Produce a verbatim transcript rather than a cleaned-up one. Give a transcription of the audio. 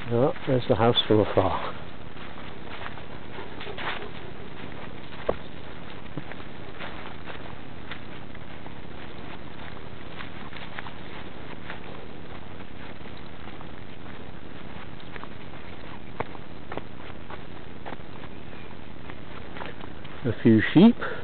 Oh, there's the house from afar. A few sheep.